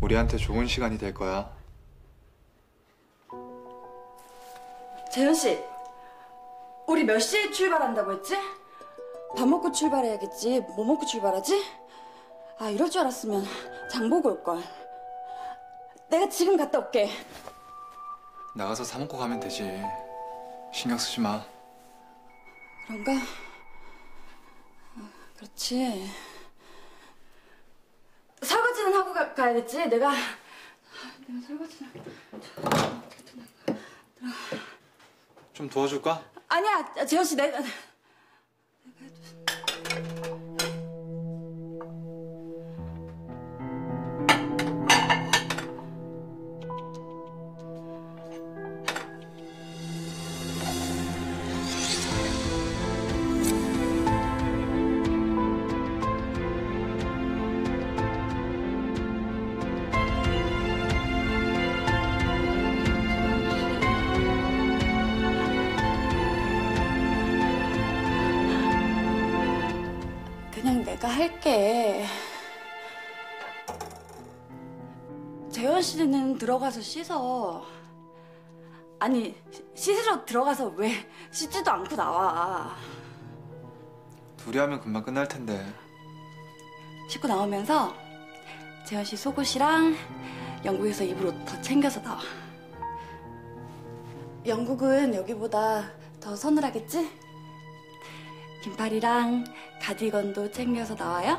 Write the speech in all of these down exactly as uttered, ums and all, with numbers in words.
우리한테 좋은 시간이 될 거야. 재현 씨, 우리 몇 시에 출발한다고 했지? 밥 먹고 출발해야겠지. 뭐 먹고 출발하지? 아, 이럴 줄 알았으면 장 보고 올걸. 내가 지금 갔다 올게. 나가서 사 먹고 가면 되지. 신경 쓰지 마. 그런가? 아, 그렇지. 설거지는 하고 가, 가야겠지. 내가 내가 설거지는 좀 도와줄까? 아니야, 재현 씨, 내가 그냥 내가 할게. 재현 씨는 들어가서 씻어. 아니, 씻으러 들어가서 왜 씻지도 않고 나와. 둘이 하면 금방 끝날 텐데. 씻고 나오면서 재현 씨 속옷이랑 영국에서 입을 옷 더 챙겨서 나와. 영국은 여기보다 더 서늘하겠지? 긴팔이랑 가디건도 챙겨서 나와요?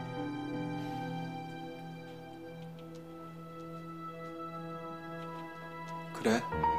그래?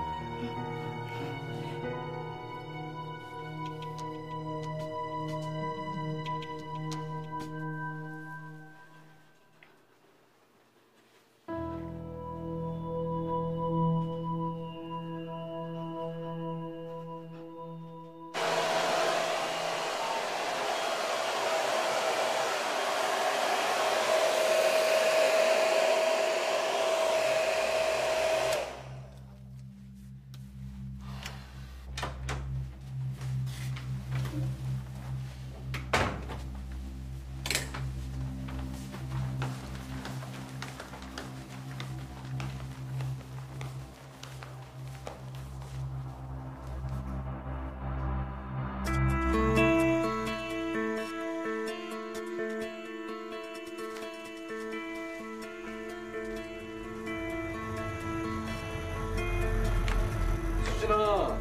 수진아.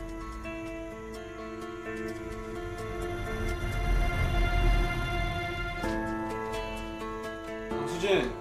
강수진.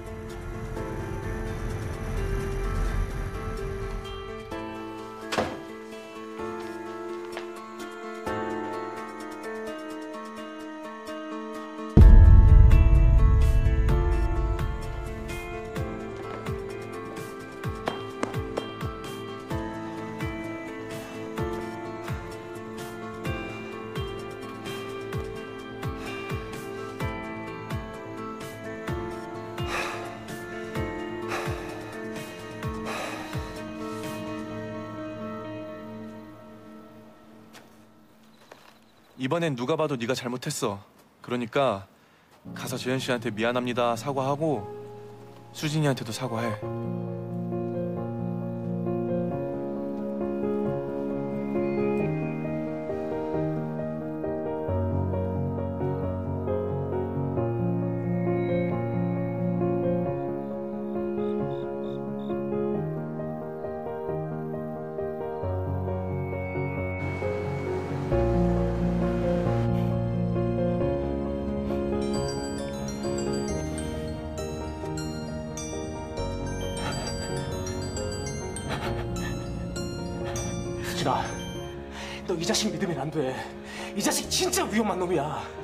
이번엔 누가 봐도 네가 잘못했어. 그러니까 가서 재현 씨한테 미안합니다 사과하고 수진이한테도 사과해. 수진아, 너 이 자식 믿으면 안 돼. 이 자식 진짜 위험한 놈이야.